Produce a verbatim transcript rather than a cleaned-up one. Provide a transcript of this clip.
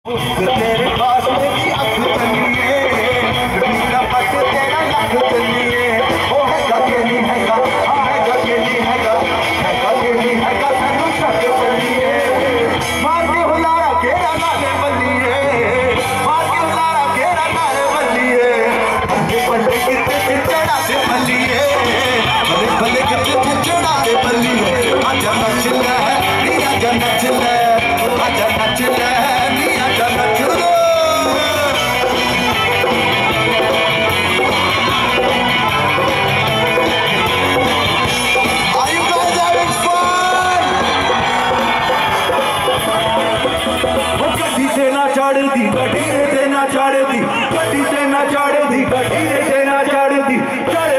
तेरे पास मेरी अख चलिए मेरा पट तेरा लख चलिए ओ है गकेली है गा हाँ है गकेली है गा है गकेली है गा सनु शक चलिए मार के हुलारा घेरा नारे बल्लिए मार के हुलारा घेरा नारे बल्लिए बल्ले बल्ले कितने चढ़ा दे बल्लिए बल्ले बल्ले कितने चढ़ा दे बल्लिए आजा नच ले आजा नच ले आजा नच ले चाड़ दी गड्डी ते ना चाड़ दी गड्डी ते ना चाड़ दी गड्डी ते ना चाड़ दी।